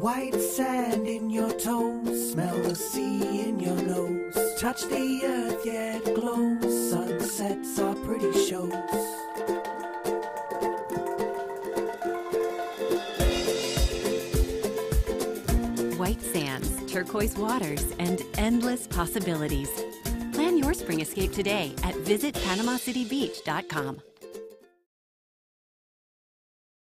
White sand in your toes, smell the sea in your nose. Touch the earth, yeah, it glows. Sunsets are pretty shows. White sands, turquoise waters, and endless possibilities. Plan your spring escape today at visitpanamacitybeach.com.